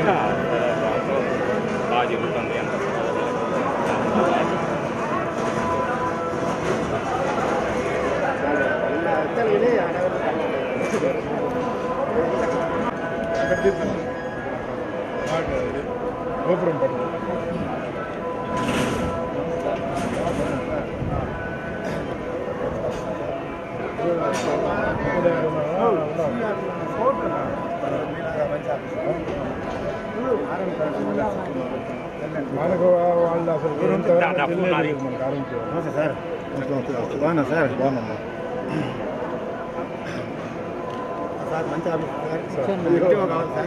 బాగా జరుగుతుంది అంత గోపురం పట్టు మనకు వాళ్ళు అసలు మనకు ఆరంభించారు సార్ బాగున్నా సార్ బాగున్నా సార్ మంచి కావాలి సార్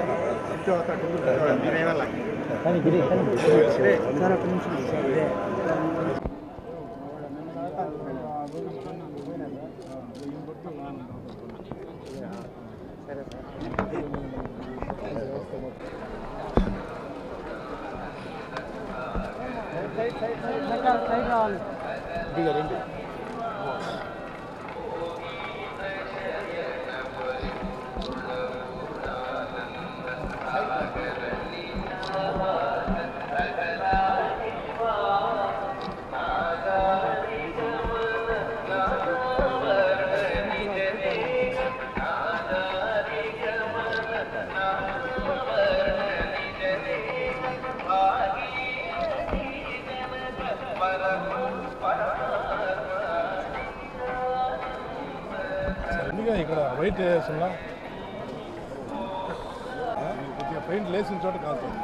ఇక్కడ వైట్ వేస్తున్నా కొద్దిగా పెయింట్ లేసిన చోట కాలుతుంది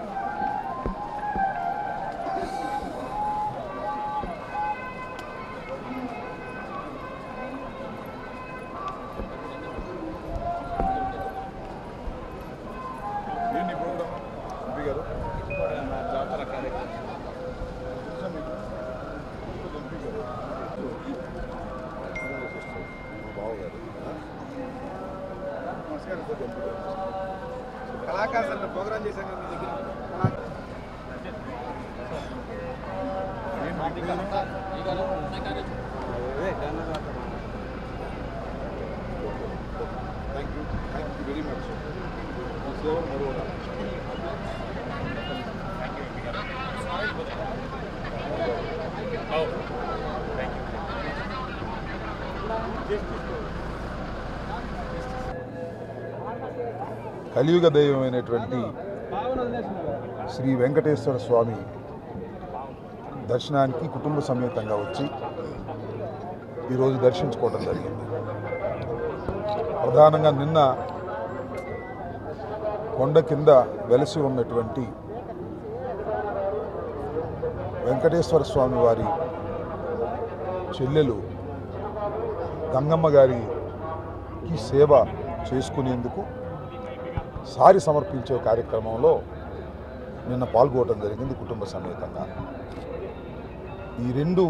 ఏంటి ప్రోగ్రామ్ ఎంపీ గారు జాతర కార్యక్రమం కళాకారు సార్ ప్రోగ్రామ్ చేశాం కదా మీ దగ్గర థ్యాంక్ యూ వెరీ మచ్ మీ సేవలు మరొక కలియుగ దైవమైనటువంటి శ్రీ వెంకటేశ్వర స్వామి దర్శనానికి కుటుంబ సమేతంగా వచ్చి ఈరోజు దర్శించుకోవడం జరిగింది. ప్రధానంగా నిన్న కొండ కింద వెలసి ఉన్నటువంటి వెంకటేశ్వర స్వామి వారి చెల్లెలు గంగమ్మ గారికి సేవ చేసుకునేందుకు సారి సమర్పించే కార్యక్రమంలో నిన్న పాల్గొనడం జరిగింది కుటుంబ సమేతంగా. ఈ రెండు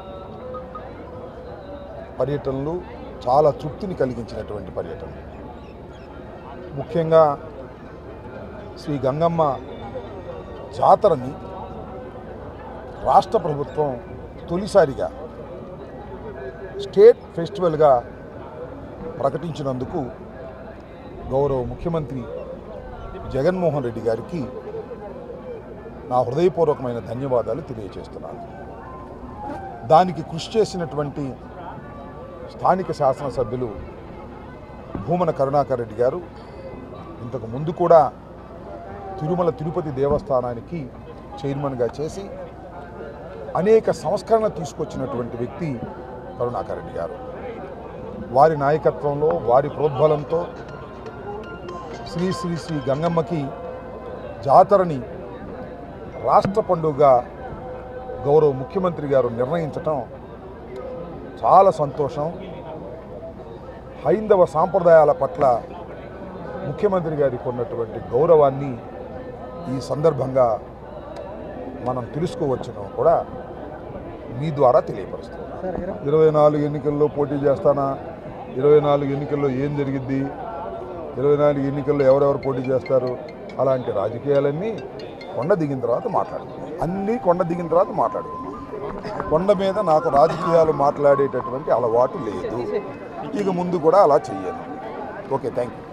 పర్యటనలు చాలా తృప్తిని కలిగించినటువంటి పర్యటనలు. ముఖ్యంగా శ్రీ గంగమ్మ జాతరని రాష్ట్ర ప్రభుత్వం తొలిసారిగా స్టేట్ ఫెస్టివల్గా ప్రకటించినందుకు గౌరవ ముఖ్యమంత్రి జగన్మోహన్ రెడ్డి గారికి నా హృదయపూర్వకమైన ధన్యవాదాలు తెలియజేస్తున్నాను. దానికి కృషి చేసినటువంటి స్థానిక శాసనసభ్యులు భూమన కరుణాకర్ రెడ్డి గారు, ఇంతకు ముందు కూడా తిరుమల తిరుపతి దేవస్థానానికి చైర్మన్గా చేసి అనేక సంస్కరణ తీసుకొచ్చినటువంటి వ్యక్తి కరుణాకర్ రెడ్డి గారు. వారి నాయకత్వంలో, వారి ప్రోద్బలంతో శ్రీ శ్రీ శ్రీ గంగమ్మకి జాతరని రాష్ట్ర పండుగగా గౌరవ ముఖ్యమంత్రి గారు నిర్ణయించటం చాలా సంతోషం. హైందవ సాంప్రదాయాల పట్ల ముఖ్యమంత్రి గారికి ఉన్నటువంటి గౌరవాన్ని ఈ సందర్భంగా మనం తెలుసుకోవచ్చును కూడా మీ ద్వారా తెలియపరుస్తాం. 24 ఎన్నికల్లో పోటీ చేస్తానా, 24 ఎన్నికల్లో ఏం జరిగిద్ది, 24 ఎన్నికల్లో ఎవరెవరు పోటీ చేస్తారు, అలాంటి రాజకీయాలన్నీ కొండ దిగిన తర్వాత మాట్లాడుకుందాం. అన్నీ కొండ దిగిన తర్వాత మాట్లాడుకుందాం. కొండ మీద నాకు రాజకీయాలు మాట్లాడేటటువంటి అలవాటు లేదు, ఇక ముందు కూడా అలా చెయ్యను. Okay, thank you.